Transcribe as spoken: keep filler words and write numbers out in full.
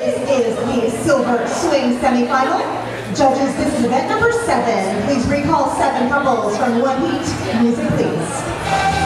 This is the Silver Swing Semifinal. Judges, this is event number seven. Please recall seven couples from one heat. Music, please.